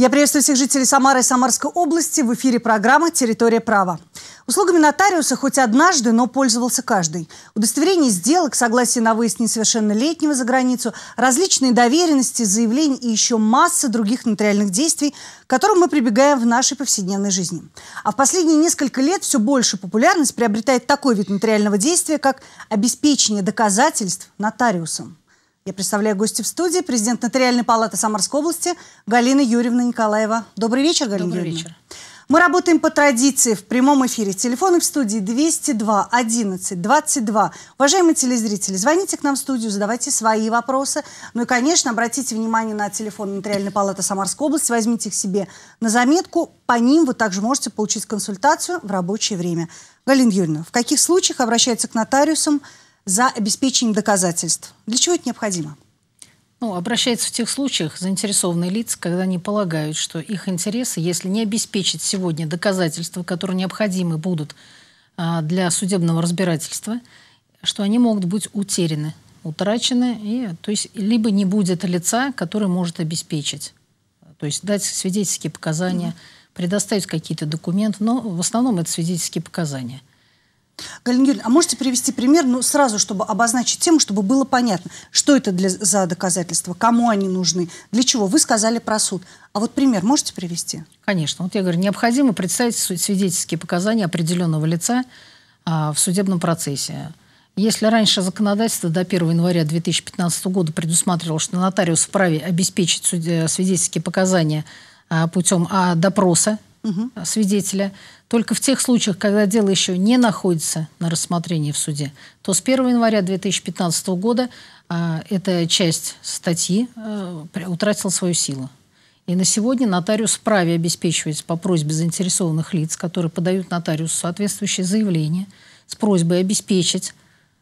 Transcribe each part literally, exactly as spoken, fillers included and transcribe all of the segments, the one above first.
Я приветствую всех жителей Самары и Самарской области. В эфире программа «Территория права». Услугами нотариуса хоть однажды, но пользовался каждый. Удостоверение сделок, согласие на выезд несовершеннолетнего за границу, различные доверенности, заявления и еще масса других нотариальных действий, к которым мы прибегаем в нашей повседневной жизни. А в последние несколько лет все больше популярность приобретает такой вид нотариального действия, как обеспечение доказательств нотариусом. Я представляю гостя в студии, президент Нотариальной палаты Самарской области Галина Юрьевна Николаева. Добрый вечер, Галина Добрый Юрьевна. вечер. Мы работаем по традиции в прямом эфире. Телефоны в студии двести два одиннадцать двадцать два. Уважаемые телезрители, звоните к нам в студию, задавайте свои вопросы. Ну и, конечно, обратите внимание на телефон Нотариальной палаты Самарской области, возьмите их себе на заметку. По ним вы также можете получить консультацию в рабочее время. Галина Юрьевна, в каких случаях обращаются к нотариусам за обеспечением доказательств? Для чего это необходимо? Ну, обращаются в тех случаях заинтересованные лица, когда они полагают, что их интересы, если не обеспечить сегодня доказательства, которые необходимы будут а, для судебного разбирательства, что они могут быть утеряны, утрачены, и, то есть либо не будет лица, который может обеспечить, то есть дать свидетельские показания, mm-hmm. предоставить какие-то документы, но в основном это свидетельские показания. Галина Юрьевна, а можете привести пример, ну, сразу, чтобы обозначить тему, чтобы было понятно, что это для, за доказательства, кому они нужны, для чего? Вы сказали про суд. А вот пример можете привести? Конечно. Вот я говорю, необходимо представить свидетельские показания определенного лица а, в судебном процессе. Если раньше законодательство до первого января две тысячи пятнадцатого года предусматривало, что нотариус вправе обеспечить свидетельские показания а, путем а, допроса угу. свидетеля, только в тех случаях, когда дело еще не находится на рассмотрении в суде, то с первого января две тысячи пятнадцатого года а, эта часть статьи а, утратила свою силу. И на сегодня нотариус вправе обеспечивать по просьбе заинтересованных лиц, которые подают нотариусу соответствующее заявление с просьбой обеспечить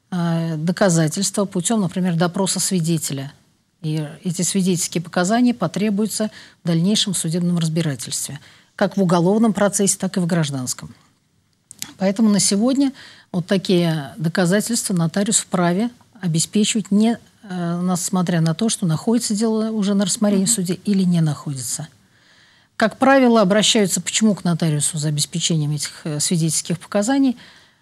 а, доказательства путем, например, допроса свидетеля. И эти свидетельские показания потребуются в дальнейшем судебном разбирательстве, как в уголовном процессе, так и в гражданском. Поэтому на сегодня вот такие доказательства нотариус вправе обеспечивать, не, э, несмотря на то, что находится дело уже на рассмотрении в суде или не находится. Как правило, обращаются почему к нотариусу за обеспечением этих э, свидетельских показаний?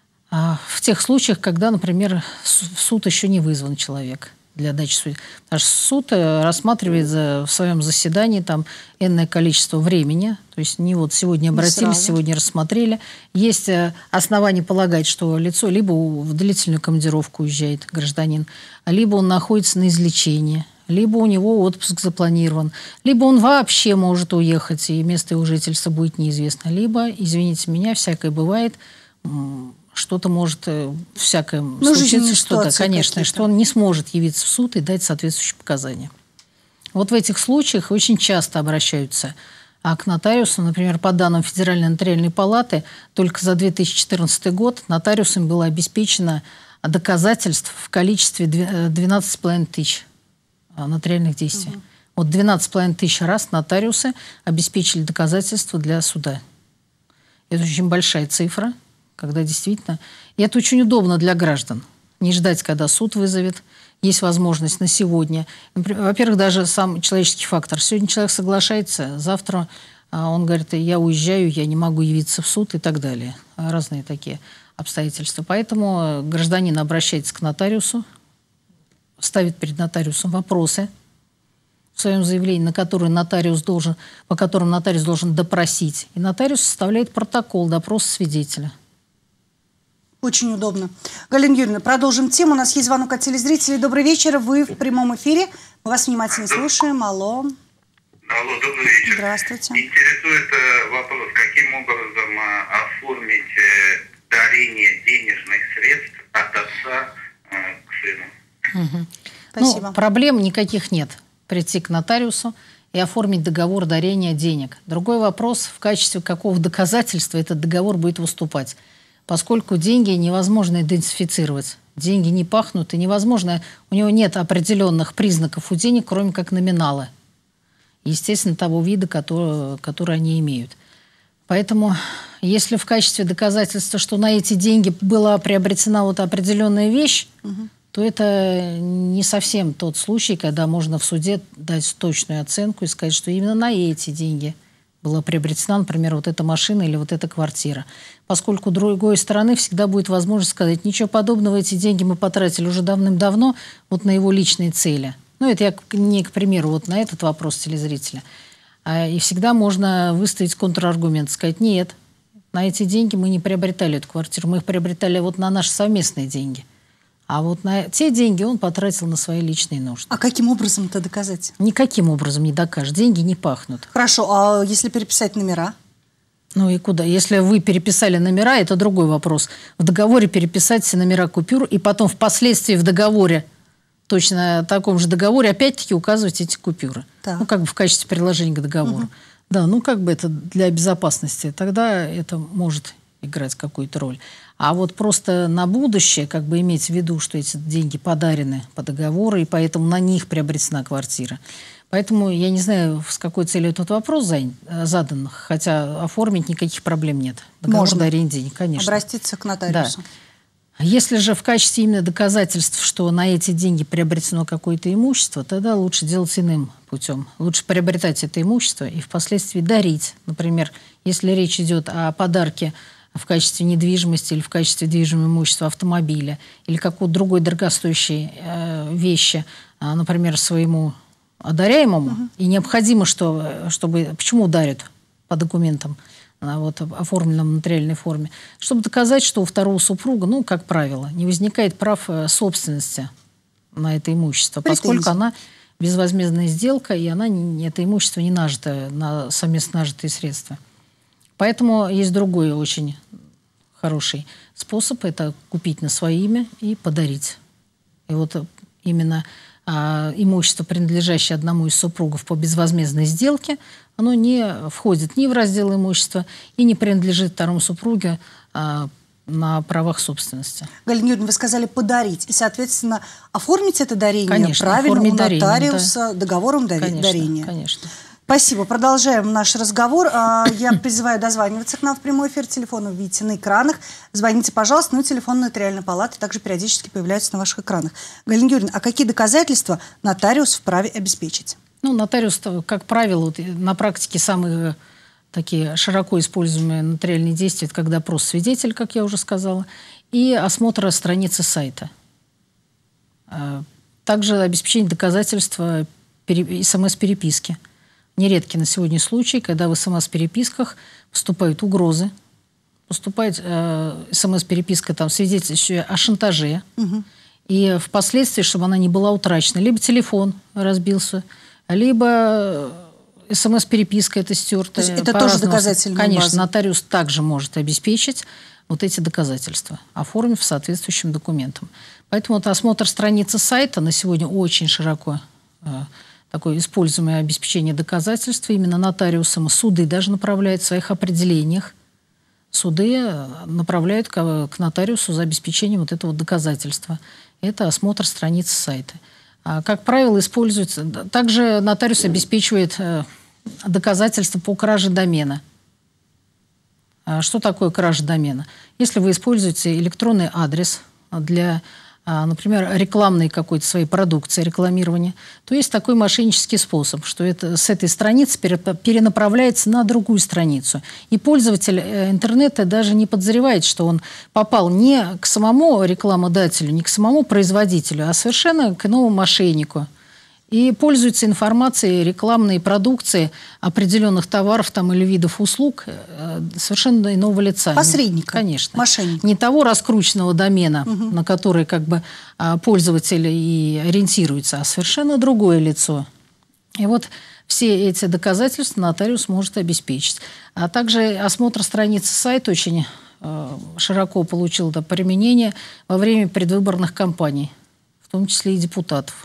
А в тех случаях, когда, например, в суд еще не вызван человек для дачи суда. Потому что суд рассматривает за, в своем заседании там энное количество времени. То есть не вот сегодня обратились, сегодня рассмотрели. Есть основания полагать, что лицо либо в длительную командировку уезжает гражданин, либо он находится на излечении, либо у него отпуск запланирован, либо он вообще может уехать, и место его жительства будет неизвестно. Либо, извините меня, всякое бывает, что-то может всякое ну, случиться, что-то, конечно, что он не сможет явиться в суд и дать соответствующие показания. Вот в этих случаях очень часто обращаются а к нотариусу. Например, по данным Федеральной нотариальной палаты, только за две тысячи четырнадцатый год нотариусам было обеспечено доказательств в количестве двенадцать с половиной тысяч нотариальных действий. Угу. Вот двенадцать с половиной тысяч раз нотариусы обеспечили доказательства для суда. Это очень большая цифра. Когда действительно... И это очень удобно для граждан. Не ждать, когда суд вызовет. Есть возможность на сегодня. Во-первых, даже сам человеческий фактор. Сегодня человек соглашается, завтра он говорит, я уезжаю, я не могу явиться в суд и так далее. Разные такие обстоятельства. Поэтому гражданин обращается к нотариусу, ставит перед нотариусом вопросы в своем заявлении, на которые нотариус должен, по которым нотариус должен допросить. И нотариус составляет протокол допроса свидетеля. Очень удобно. Галина Юрьевна, продолжим тему. У нас есть звонок от телезрителей. Добрый вечер. Вы в прямом эфире. Мы вас внимательно слушаем. Алло. Алло, добрый вечер. Здравствуйте. Интересует э, вопрос, каким образом э, оформить э, дарение денежных средств от отца э, к сыну. Угу. Спасибо. Ну, проблем никаких нет. Прийти к нотариусу и оформить договор дарения денег. Другой вопрос, в качестве какого доказательства этот договор будет выступать. Поскольку деньги невозможно идентифицировать. Деньги не пахнут, и невозможно, у него нет определенных признаков у денег, кроме как номинала. Естественно, того вида, который, который они имеют. Поэтому, если в качестве доказательства, что на эти деньги была приобретена вот определенная вещь, угу. то то это не совсем тот случай, когда можно в суде дать точную оценку и сказать, что именно на эти деньги была приобретена, например, вот эта машина или вот эта квартира. Поскольку у другой стороны всегда будет возможность сказать, ничего подобного, эти деньги мы потратили уже давным-давно вот на его личные цели. Ну, это я не к примеру вот на этот вопрос телезрителя. И всегда можно выставить контраргумент, сказать, нет, на эти деньги мы не приобретали эту квартиру, мы их приобретали вот на наши совместные деньги. А вот на те деньги он потратил на свои личные нужды. А каким образом это доказать? Никаким образом не докажешь. Деньги не пахнут. Хорошо, а если переписать номера? Ну и куда? Если вы переписали номера, это другой вопрос. В договоре переписать все номера купюр, и потом впоследствии в договоре, точно таком же договоре, опять-таки указывать эти купюры. Так. Ну, как бы в качестве приложения к договору. Угу. Да, ну как бы это для безопасности. Тогда это может играть какую-то роль. А вот просто на будущее, как бы иметь в виду, что эти деньги подарены по договору, и поэтому на них приобретена квартира. Поэтому я не знаю, с какой целью этот вопрос задан, хотя оформить никаких проблем нет. Договор Можно дарения денег, конечно. Обратиться к нотариусу. Да. Если же в качестве именно доказательств, что на эти деньги приобретено какое-то имущество, тогда лучше делать иным путем. Лучше приобретать это имущество и впоследствии дарить. Например, если речь идет о подарке в качестве недвижимости или в качестве движимого имущества автомобиля или какой-то другой дорогостоящей э, вещи, э, например, своему одаряемому, угу. и необходимо, что, чтобы... Почему дарят по документам, вот, оформленном в нотариальной форме? Чтобы доказать, что у второго супруга, ну, как правило, не возникает прав собственности на это имущество, Претензии. Поскольку она безвозмездная сделка, и она, это имущество не нажито на совместно нажитые средства. Поэтому есть другой очень хороший способ – это купить на свое имя и подарить. И вот именно а, имущество, принадлежащее одному из супругов по безвозмездной сделке, оно не входит ни в раздел имущества и не принадлежит второму супругу а, на правах собственности. Галина Юрьевна, вы сказали подарить, и, соответственно, оформить это дарение конечно, правильно у дарение, нотариуса, да. договором дари конечно, дарения. Конечно. Спасибо. Продолжаем наш разговор. Я призываю дозваниваться к нам в прямой эфир. Телефон вы видите на экранах. Звоните, пожалуйста. Ну и телефон нотариальной палаты также периодически появляется на ваших экранах. Галина Юрьевна, а какие доказательства нотариус вправе обеспечить? Ну, нотариус, как правило, вот, на практике самые такие широко используемые нотариальные действия, это как допрос свидетеля, как я уже сказала, и осмотр страницы сайта. Также обеспечение доказательства смс-переписки. Нередки на сегодня случаи, когда в смс-переписках поступают угрозы, поступает э, смс-переписка, там, свидетельствующая о шантаже, угу. и впоследствии, чтобы она не была утрачена, либо телефон разбился, либо смс-переписка это стерта. То есть это тоже доказательная Конечно, база. Нотариус также может обеспечить вот эти доказательства, оформив соответствующим документом. Поэтому вот осмотр страницы сайта на сегодня очень широко э, такое используемое обеспечение доказательств. Именно нотариусам суды даже направляют в своих определениях. Суды направляют к, к нотариусу за обеспечением вот этого доказательства. Это осмотр страницы сайта. А, как правило, используется... Также нотариус обеспечивает э, доказательства по краже домена. А что такое кража домена? Если вы используете электронный адрес для... например, рекламной какой-то своей продукции, рекламирования, то есть такой мошеннический способ, что это, с этой страницы перенаправляется на другую страницу. И пользователь интернета даже не подозревает, что он попал не к самому рекламодателю, не к самому производителю, а совершенно к иному мошеннику. И пользуется информацией рекламной продукции определенных товаров там, или видов услуг э, совершенно иного лица. Посредника. Конечно. Мошенника. Не того раскрученного домена, угу. на который как бы, пользователь и ориентируется, а совершенно другое лицо. И вот все эти доказательства нотариус может обеспечить. А также осмотр страницы сайта очень э, широко получил да, применение во время предвыборных кампаний, в том числе и депутатов.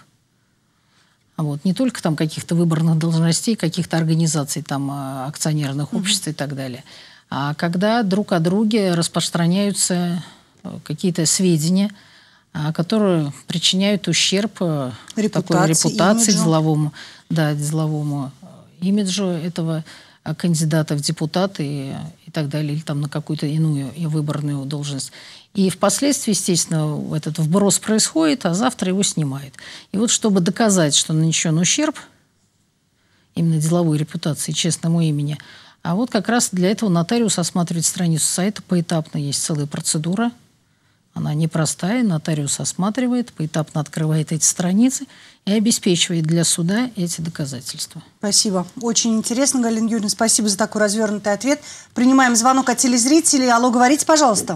Вот. Не только там каких-то выборных должностей, каких-то организаций, там, акционерных обществ mm-hmm. и так далее. А когда друг о друге распространяются какие-то сведения, которые причиняют ущерб репутации, такой репутации деловому, да, деловому имиджу этого кандидата в депутаты и, и так далее, или там на какую-то иную и выборную должность. И впоследствии, естественно, этот вброс происходит, а завтра его снимают. И вот чтобы доказать, что нанесен ущерб именно деловой репутации, честному имени, а вот как раз для этого нотариус осматривает страницу сайта поэтапно. Есть целая процедура. Она непростая. Нотариус осматривает, поэтапно открывает эти страницы и обеспечивает для суда эти доказательства. Спасибо. Очень интересно, Галина Юрьевна. Спасибо за такой развернутый ответ. Принимаем звонок от телезрителей. Алло, говорите, пожалуйста.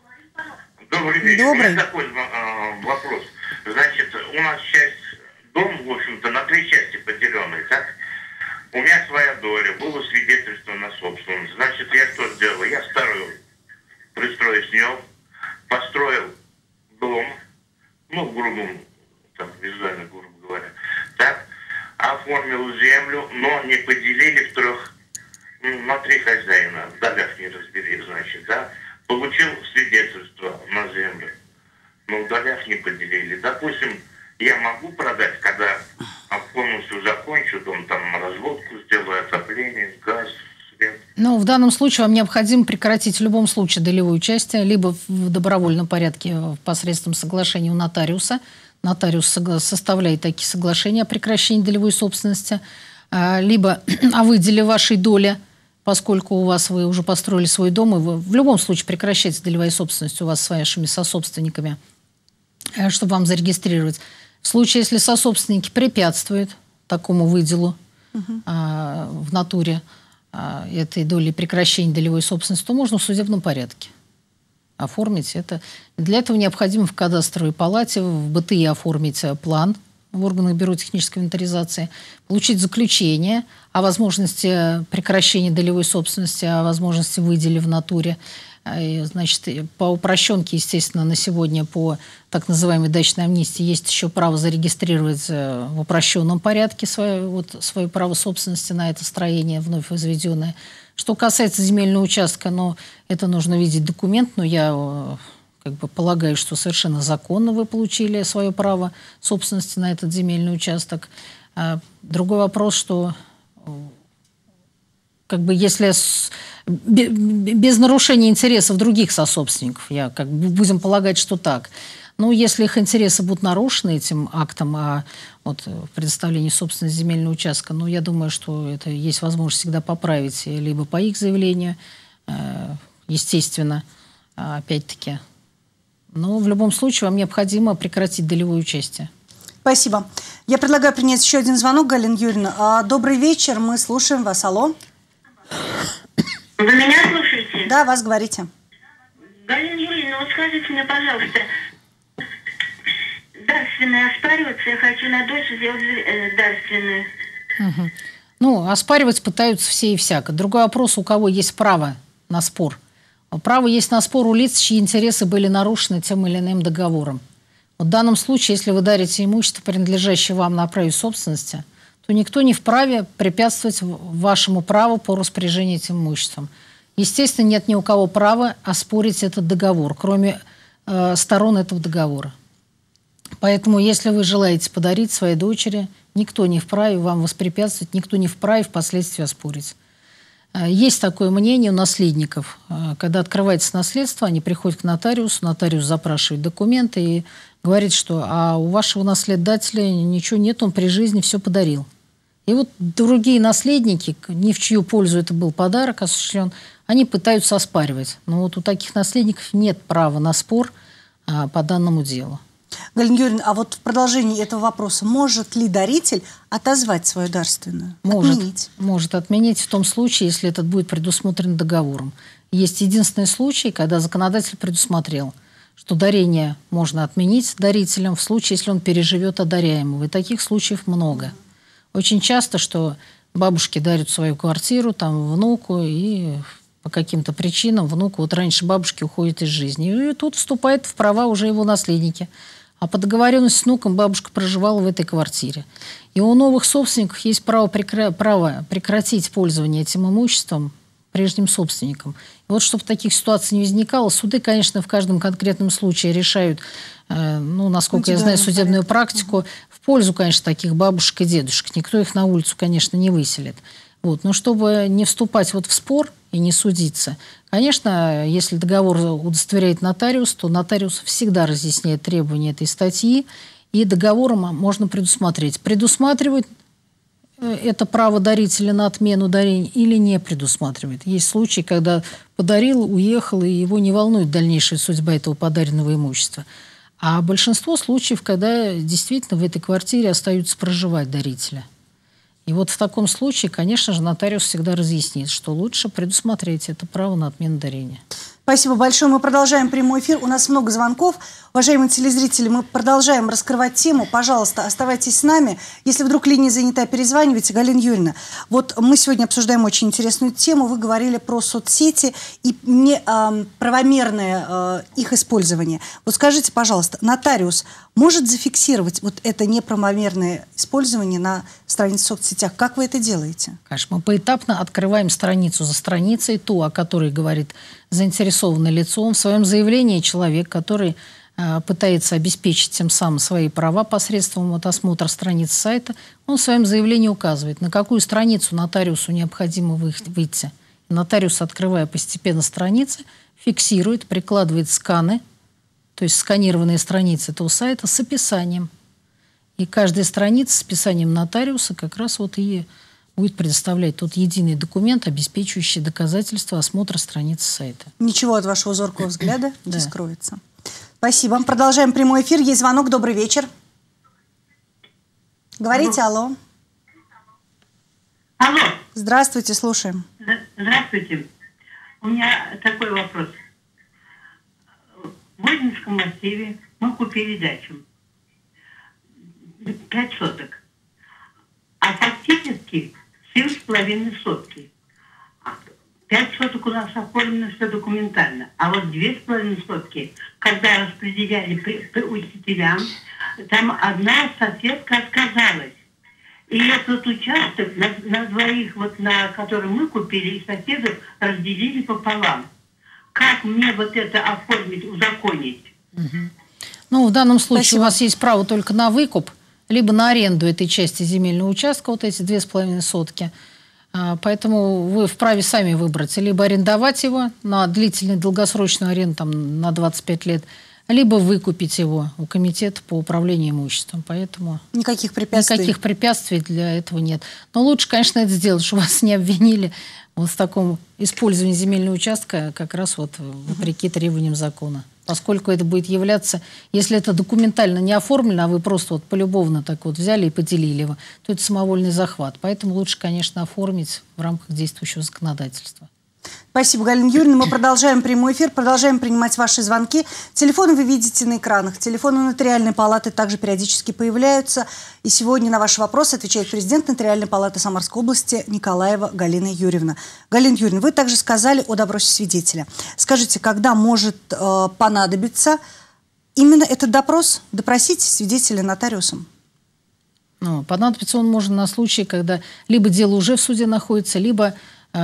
Добрый вечер. Добрый. У меня такой э, вопрос. Значит, у нас часть, дом, в общем-то, на три части поделенный, так? У меня своя доля, было свидетельство на собственность. Значит, я что сделал? Я старую пристрой снял, построил дом, ну, грубо, там, визуально, грубо говоря, так, оформил землю, но не поделили в трех, ну, на три хозяина, в долях не разбери, значит, да, получил свидетельство на землю, но в долях не поделили. Допустим, я могу продать, когда полностью закончу дом, там разводку сделаю, отопление, газ, свет. Ну, в данном случае вам необходимо прекратить в любом случае долевое участие, либо в добровольном порядке посредством соглашения у нотариуса. Нотариус составляет такие соглашения о прекращении долевой собственности, либо о выделе вашей доли, поскольку у вас вы уже построили свой дом, и вы в любом случае прекращаете долевая собственность у вас с вашими сособственниками, чтобы вам зарегистрировать. В случае, если сособственники препятствуют такому выделу угу. а, в натуре а, этой доли прекращения долевой собственности, то можно в судебном порядке оформить это. Для этого необходимо в кадастровой палате, в БТИ оформить план в органах Бюро технической инвентаризации, получить заключение о возможности прекращения долевой собственности, о возможности выделения в натуре. Значит, по упрощенке, естественно, на сегодня по так называемой дачной амнистии есть еще право зарегистрировать в упрощенном порядке свое, вот, свое право собственности на это строение, вновь возведенное. Что касается земельного участка, ну, это нужно видеть документ, но я как бы полагаю, что совершенно законно вы получили свое право собственности на этот земельный участок. А другой вопрос, что как бы если с, без нарушения интересов других сособственников, я как бы будем полагать, что так. Но если их интересы будут нарушены этим актом о вот, предоставлении собственности земельного участка, ну, я думаю, что это есть возможность всегда поправить либо по их заявлению, естественно, опять-таки. Но в любом случае вам необходимо прекратить долевое участие. Спасибо. Я предлагаю принять еще один звонок, Галина Юрьевна. Добрый вечер, мы слушаем вас. Алло. Вы меня слушаете? Да, вас говорите. Галина Юрьевна, вот скажите мне, пожалуйста, дарственное оспаривается, я хочу на дочь сделать э, дарственную. Угу. Ну, оспаривать пытаются все и всяко. Другой вопрос, у кого есть право на спор. Право есть на спор у лиц, чьи интересы были нарушены тем или иным договором. Вот в данном случае, если вы дарите имущество, принадлежащее вам на праве собственности, то никто не вправе препятствовать вашему праву по распоряжению этим имуществом. Естественно, нет ни у кого права оспорить этот договор, кроме э, сторон этого договора. Поэтому, если вы желаете подарить своей дочери, никто не вправе вам воспрепятствовать, никто не вправе впоследствии оспорить. Э, есть такое мнение у наследников. Э, когда открывается наследство, они приходят к нотариусу, нотариус запрашивает документы и говорит, что а у вашего наследодателя ничего нет, он при жизни все подарил. И вот другие наследники, ни в чью пользу это был подарок осуществлен, они пытаются оспаривать. Но вот у таких наследников нет права на спор а, по данному делу. Галина Юрьевна, а вот в продолжении этого вопроса, может ли даритель отозвать свою дарственную? Может, отменить? Может отменить в том случае, если это будет предусмотрено договором. Есть единственный случай, когда законодатель предусмотрел, что дарение можно отменить дарителем в случае, если он переживет одаряемого. И таких случаев много. Очень часто, что бабушки дарят свою квартиру там, внуку, и по каким-то причинам внуку, вот раньше бабушки уходят из жизни. И тут вступают в права уже его наследники. А по договоренности с внуком бабушка проживала в этой квартире. И у новых собственников есть право, прекра... право прекратить пользование этим имуществом прежним собственникам. И вот чтобы таких ситуаций не возникало, суды, конечно, в каждом конкретном случае решают, э, ну, насколько я знаю, судебную практику, в пользу, конечно, таких бабушек и дедушек. Никто их на улицу, конечно, не выселит. Вот. Но чтобы не вступать вот в спор и не судиться, конечно, если договор удостоверяет нотариус, то нотариус всегда разъясняет требования этой статьи, и договором можно предусмотреть. Предусматривает это право дарителя на отмену дарения или не предусматривает. Есть случаи, когда подарил, уехал, и его не волнует дальнейшая судьба этого подаренного имущества. А большинство случаев, когда действительно в этой квартире остаются проживать дарителя. И вот в таком случае, конечно же, нотариус всегда разъяснит, что лучше предусмотреть это право на отмену дарения. Спасибо большое. Мы продолжаем прямой эфир. У нас много звонков. Уважаемые телезрители, мы продолжаем раскрывать тему. Пожалуйста, оставайтесь с нами. Если вдруг линия занята, перезванивайте. Галина Юрьевна, вот мы сегодня обсуждаем очень интересную тему. Вы говорили про соцсети и неправомерное э, э, их использование. Вот скажите, пожалуйста, нотариус может зафиксировать вот это неправомерное использование на странице в соцсетях? Как вы это делаете? Конечно, мы поэтапно открываем страницу за страницей, ту, о которой говорит заинтересованное лицо. В своем заявлении человек, который э, пытается обеспечить тем самым свои права посредством вот, осмотра страниц сайта, он в своем заявлении указывает, на какую страницу нотариусу необходимо выйти. Нотариус, открывая постепенно страницы, фиксирует, прикладывает сканы, то есть сканированные страницы этого сайта с описанием. И каждая страница с описанием нотариуса как раз вот и будет предоставлять тот единый документ, обеспечивающий доказательства осмотра страницы сайта. Ничего от вашего зоркого взгляда не скроется. Спасибо. Продолжаем прямой эфир. Есть звонок. Добрый вечер. Говорите, алло. Алло. Здравствуйте, слушаем. Здравствуйте. У меня такой вопрос. В Водинском массиве мы купили дачу. Пять соток. А фактически семь с половиной сотки. Пять соток у нас оформлено все документально. А вот две с половиной сотки, когда распределяли при, при учителям, там одна соседка отказалась. И этот участок на, на двоих, вот на который мы купили, и соседов разделили пополам. Как мне вот это оформить, узаконить? Угу. Ну, в данном случае Спасибо. У вас есть право только на выкуп, либо на аренду этой части земельного участка, вот эти две с половиной сотки. Поэтому вы вправе сами выбрать, либо арендовать его на длительную, долгосрочную аренду, там, на двадцать пять лет, либо выкупить его у комитета по управлению имуществом. Поэтому никаких препятствий. Никаких препятствий для этого нет. Но лучше, конечно, это сделать, чтобы вас не обвинили вот в таком использовании земельного участка как раз вот вопреки требованиям закона. Поскольку это будет являться, если это документально не оформлено, а вы просто вот полюбовно так вот взяли и поделили его, то это самовольный захват. Поэтому лучше, конечно, оформить в рамках действующего законодательства. Спасибо, Галина Юрьевна. Мы продолжаем прямой эфир, продолжаем принимать ваши звонки. Телефоны вы видите на экранах. Телефоны Нотариальной палаты также периодически появляются. И сегодня на ваши вопросы отвечает президент Нотариальной палаты Самарской области Николаева Галина Юрьевна. Галина Юрьевна, вы также сказали о допросе свидетеля. Скажите, когда может э, понадобиться именно этот допрос? Допросить свидетеля нотариусом? Ну, понадобится он может на случай, когда либо дело уже в суде находится, либо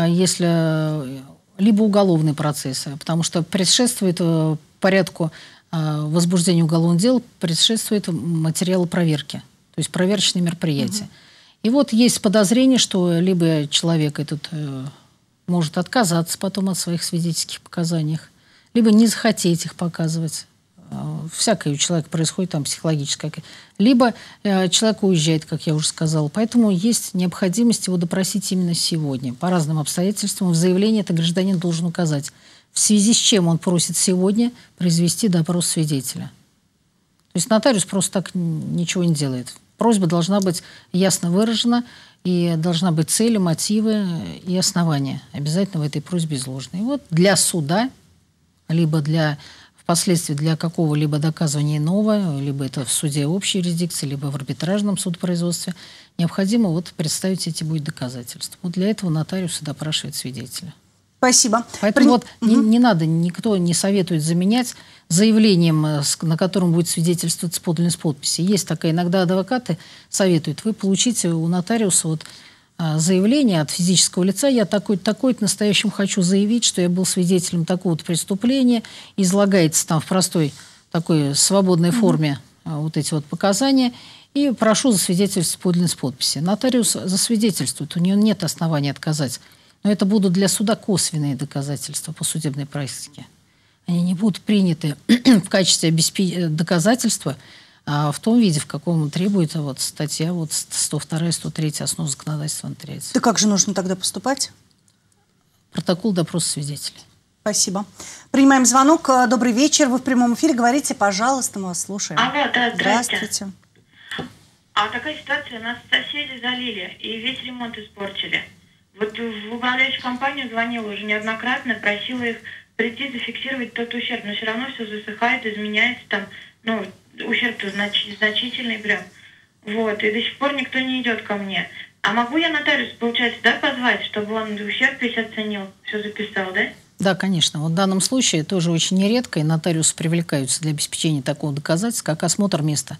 если либо уголовный процесс, потому что предшествует порядку возбуждения уголовного дела, предшествует материалы проверки, то есть проверочные мероприятия. Угу. И вот есть подозрение, что либо человек этот может отказаться потом от своих свидетельских показаний, либо не захотеть их показывать. Всякое у человека происходит там психологическое. Либо э, человек уезжает, как я уже сказала. Поэтому есть необходимость его допросить именно сегодня. По разным обстоятельствам в заявлении это гражданин должен указать, в связи с чем он просит сегодня произвести допрос свидетеля. То есть нотариус просто так ничего не делает. Просьба должна быть ясно выражена, и должна быть цель, мотивы и основания обязательно в этой просьбе изложены. И вот для суда, либо для впоследствии для какого-либо доказывания иного, либо это в суде общей юрисдикции, либо в арбитражном судопроизводстве, необходимо вот представить эти будет доказательства. Вот для этого нотариус допрашивает свидетеля. Спасибо. Поэтому При... вот угу. не, не надо, никто не советует заменять заявлением, на котором будет свидетельствоваться подлинность подписи. Есть такая, иногда адвокаты советуют, вы получите у нотариуса вот заявление от физического лица, я такой-то, такой-то настоящем хочу заявить, что я был свидетелем такого-то преступления, излагается там в простой такой свободной форме mm-hmm. вот эти вот показания, и прошу засвидетельствовать подлинность подписи. Нотариус засвидетельствует, у нее нет оснований отказать. Но это будут для суда косвенные доказательства по судебной практике. Они не будут приняты в качестве доказательства а в том виде, в каком требует вот статья вот сто вторая, сто третья основ законодательства нотариата. Да как же нужно тогда поступать? Протокол допроса свидетелей. Спасибо. Принимаем звонок. Добрый вечер. Вы в прямом эфире. Говорите, пожалуйста, мы вас слушаем. Алло, да, здравствуйте. Здравствуйте. А такая ситуация, нас соседи залили и весь ремонт испортили. Вот в управляющую компанию звонила уже неоднократно, просила их прийти зафиксировать тот ущерб, но все равно все засыхает, изменяется там, ну, ущерб-то знач- значительный прям. Вот, и до сих пор никто не идет ко мне. А могу я нотариуса, получается, да, позвать, чтобы он ущерб весь оценил, все записал, да? Да, конечно. Вот в данном случае тоже очень нередко, и нотариусы привлекаются для обеспечения такого доказательства, как осмотр места.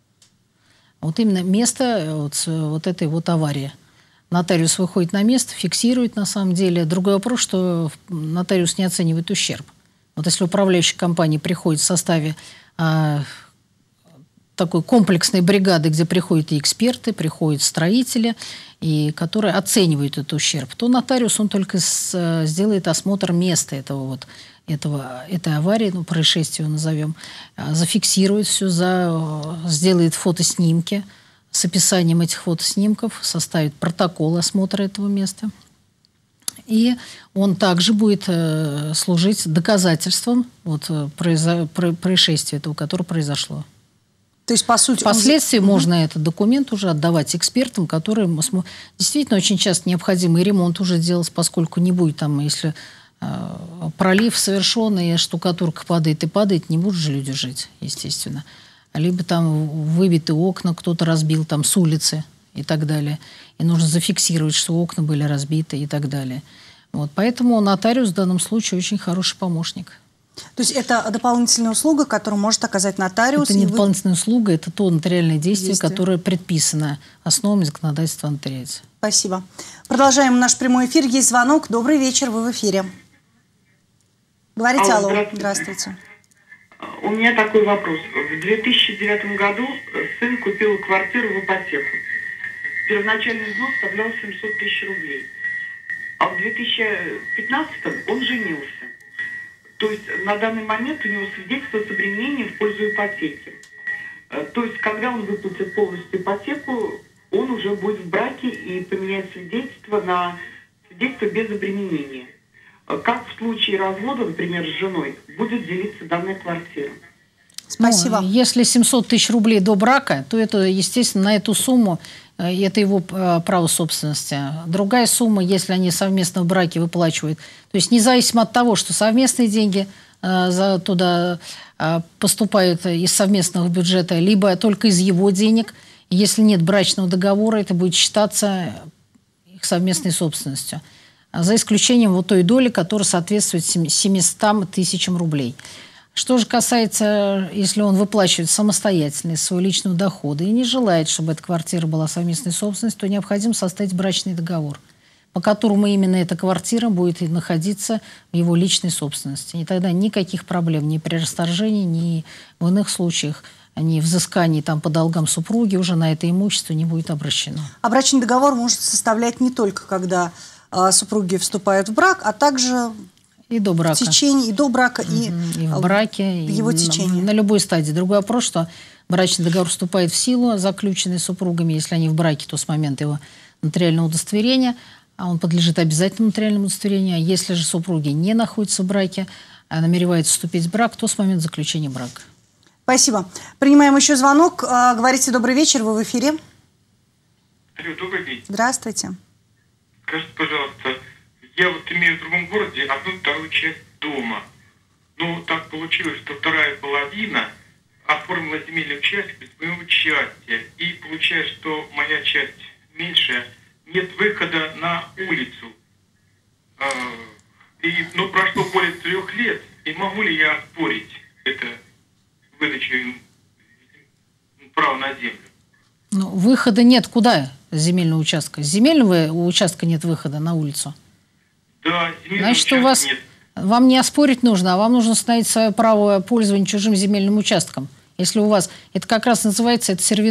Вот именно место вот, вот этой вот аварии. Нотариус выходит на место, фиксирует на самом деле. Другой вопрос, что нотариус не оценивает ущерб. Вот если управляющая компания приходит в составе а, такой комплексной бригады, где приходят и эксперты, приходят строители, и которые оценивают этот ущерб, то нотариус он только с, сделает осмотр места этого вот, этого, этой аварии, ну, происшествия назовем, зафиксирует все, за, сделает фотоснимки с описанием этих фотоснимков, составит протокол осмотра этого места. И он также будет э, служить доказательством вот, произо, про, происшествия этого, которое произошло. То есть, по сути, впоследствии он... можно угу. этот документ уже отдавать экспертам, которые действительно очень часто необходимый ремонт уже делать, поскольку не будет там, если э, пролив совершенный, штукатурка падает и падает, не будут же люди жить, естественно. Либо там выбиты окна, кто-то разбил там с улицы и так далее. И нужно зафиксировать, что окна были разбиты и так далее. Вот. Поэтому нотариус в данном случае очень хороший помощник. То есть это дополнительная услуга, которую может оказать нотариус? Это не вы... дополнительная услуга, это то нотариальное действие, действие, которое предписано основами законодательства о нотариате. Спасибо. Продолжаем наш прямой эфир. Есть звонок. Добрый вечер, вы в эфире. Говорите, алло. алло. Здравствуйте. Здравствуйте. У меня такой вопрос. В две тысячи девятом году сын купил квартиру в ипотеку. Первоначальный взнос составлял семьсот тысяч рублей. А в две тысячи пятнадцатом он женился. То есть на данный момент у него свидетельство о собременении в пользу ипотеки. То есть когда он выплатит полностью ипотеку, он уже будет в браке и поменяет свидетельство на свидетельство без обременения. Как в случае развода, например, с женой, будет делиться данная квартира? Спасибо. Ну, если семьсот тысяч рублей до брака, то это, естественно, на эту сумму, это его право собственности. Другая сумма, если они совместно в браке выплачивают, то есть независимо от того, что совместные деньги э, за, туда э, поступают из совместного бюджета, либо только из его денег, если нет брачного договора, это будет считаться их совместной собственностью. За исключением вот той доли, которая соответствует семистам тысячам рублей. Что же касается, если он выплачивает самостоятельно из своего личного дохода и не желает, чтобы эта квартира была совместной собственностью, то необходимо составить брачный договор, по которому именно эта квартира будет находиться в его личной собственности. И тогда никаких проблем ни при расторжении, ни в иных случаях, ни взыскании там, по долгам супруги уже на это имущество не будет обращено. А брачный договор может составлять не только когда э, супруги вступают в брак, а также... И до брака. В течение, и до брака, и, и в браке, в его и течении. На, на любой стадии. Другой вопрос, что брачный договор вступает в силу, заключенный супругами. Если они в браке, то с момента его нотариального удостоверения, а он подлежит обязательному нотариальному удостоверению. А если же супруги не находятся в браке, а намереваются вступить в брак, то с момента заключения брака. Спасибо. Принимаем еще звонок. Говорите, добрый вечер, вы в эфире. Алло, добрый день. Здравствуйте. Скажите, пожалуйста, я вот имею в другом городе одну вторую часть дома. Но так получилось, что вторая половина оформила земельный участок без моего участия. И получается, что моя часть меньше, нет выхода на улицу. И, ну, прошло более трех лет, и могу ли я оспорить это выдачу им права на землю? Ну, выхода нет куда земельного участка? С земельного участка нет выхода на улицу? Да, значит, у вас, нет. Вам не оспорить нужно, а вам нужно установить свое право пользования чужим земельным участком. Если у вас, это как раз называется, это сервитут.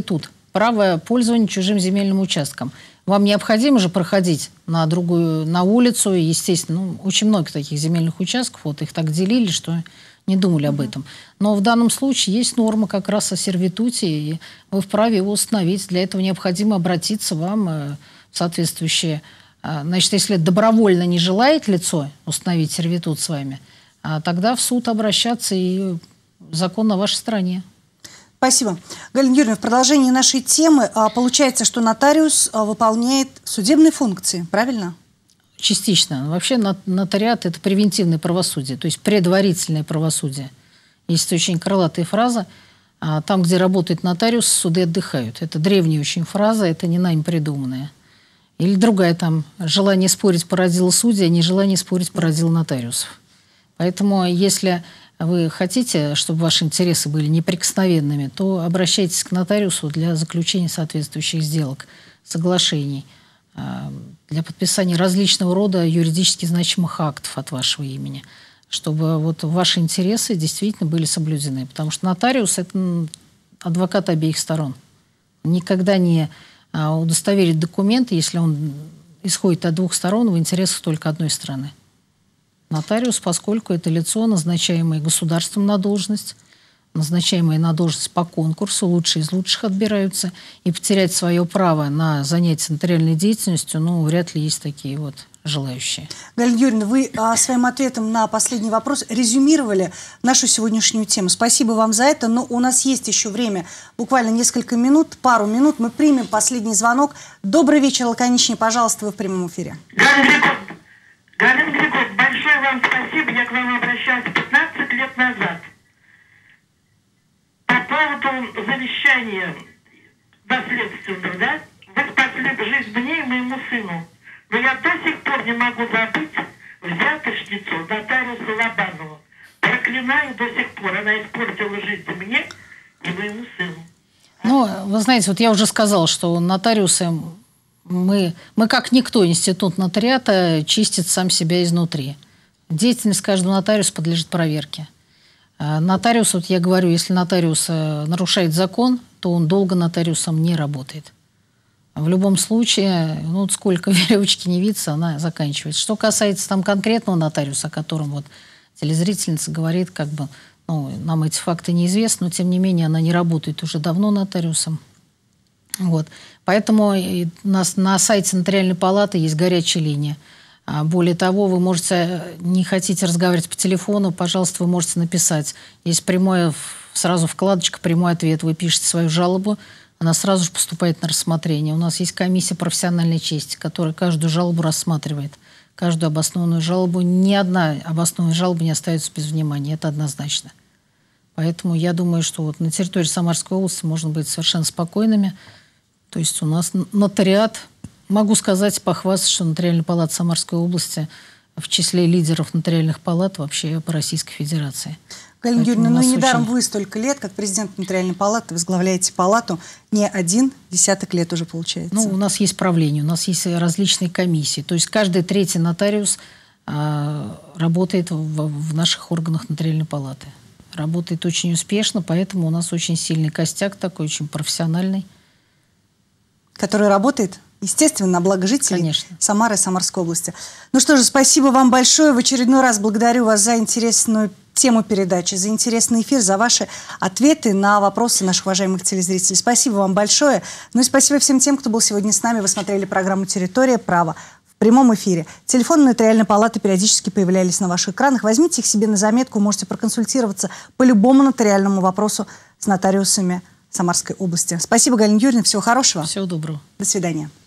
право пользования чужим земельным участком. Вам необходимо же проходить на другую, на улицу, и, естественно, ну, очень много таких земельных участков, вот их так делили, что не думали об этом. Но в данном случае есть норма как раз о сервитуте, и вы вправе его установить. Для этого необходимо обратиться вам в соответствующее. Значит, если добровольно не желает лицо установить сервитут с вами, тогда в суд обращаться, и закон на вашей стороне. Спасибо. Галина Юрьевна, в продолжении нашей темы получается, что нотариус выполняет судебные функции, правильно? Частично. Вообще нотариат – это превентивное правосудие, то есть предварительное правосудие. Есть очень крылатая фраза: там, где работает нотариус, суды отдыхают. Это древняя очень фраза, это не нами придуманная. Или другая там: желание спорить породило судей, а нежелание спорить породило нотариусов. Поэтому если вы хотите, чтобы ваши интересы были неприкосновенными, то обращайтесь к нотариусу для заключения соответствующих сделок, соглашений, для подписания различного рода юридически значимых актов от вашего имени, чтобы вот ваши интересы действительно были соблюдены. Потому что нотариус – это адвокат обеих сторон. Никогда не удостоверить документы, если он исходит от двух сторон, в интересах только одной стороны. Нотариус, поскольку это лицо, назначаемое государством на должность, назначаемые на должность по конкурсу, лучшие из лучших отбираются, и потерять свое право на занятие нотариальной деятельностью, ну, вряд ли есть такие вот желающие. Галина Юрьевна, вы а, своим ответом на последний вопрос резюмировали нашу сегодняшнюю тему. Спасибо вам за это, но у нас есть еще время, буквально несколько минут, пару минут, мы примем последний звонок. Добрый вечер, лаконичнее, пожалуйста, вы в прямом эфире. Галина Григорьевна, большое вам спасибо, я к вам обращалась пятнадцать лет назад. По поводу завещания наследственного, да? Вы спасли жизнь мне и моему сыну. Но я до сих пор не могу забыть взяточницу нотариуса Лобанову. Проклинаю до сих пор. Она испортила жизнь мне и моему сыну. Ну, вы знаете, вот я уже сказала, что нотариусы, мы, мы как никто, институт нотариата чистит сам себя изнутри. Деятельность каждого нотариуса подлежит проверке. Нотариус, вот я говорю, если нотариус нарушает закон, то он долго нотариусом не работает. В любом случае, ну, сколько веревочки не виться, она заканчивается. Что касается там конкретного нотариуса, о котором вот телезрительница говорит, как бы, ну, нам эти факты неизвестны, но тем не менее она не работает уже давно нотариусом. Вот. Поэтому у нас на сайте Нотариальной палаты есть горячая линия. Более того, вы можете, не хотите разговаривать по телефону, пожалуйста, вы можете написать. Есть прямое, сразу вкладочка «Прямой ответ». Вы пишете свою жалобу, она сразу же поступает на рассмотрение. У нас есть комиссия профессиональной чести, которая каждую жалобу рассматривает. Каждую обоснованную жалобу. Ни одна обоснованная жалоба не остается без внимания. Это однозначно. Поэтому я думаю, что вот на территории Самарской области можно быть совершенно спокойными. То есть у нас нотариат, могу сказать, похвастаться, что Нотариальная палата Самарской области в числе лидеров нотариальных палат вообще по Российской Федерации. Галина Юрьевна, ну и недаром очень... вы столько лет, как президент Нотариальной палаты, возглавляете палату, не один десяток лет уже получается. Ну, у нас есть правление, у нас есть различные комиссии. То есть каждый третий нотариус а, работает в, в наших органах Нотариальной палаты. Работает очень успешно, поэтому у нас очень сильный костяк такой, очень профессиональный. Который работает, естественно, на благо жителей Конечно. Самары и Самарской области. Ну что же, спасибо вам большое. В очередной раз благодарю вас за интересную тему передачи, за интересный эфир, за ваши ответы на вопросы наших уважаемых телезрителей. Спасибо вам большое. Ну и спасибо всем тем, кто был сегодня с нами. Вы смотрели программу «Территория права» в прямом эфире. Телефоны Нотариальной палаты периодически появлялись на ваших экранах. Возьмите их себе на заметку, можете проконсультироваться по любому нотариальному вопросу с нотариусами Самарской области. Спасибо, Галина Юрьевна. Всего хорошего. Всего доброго. До свидания.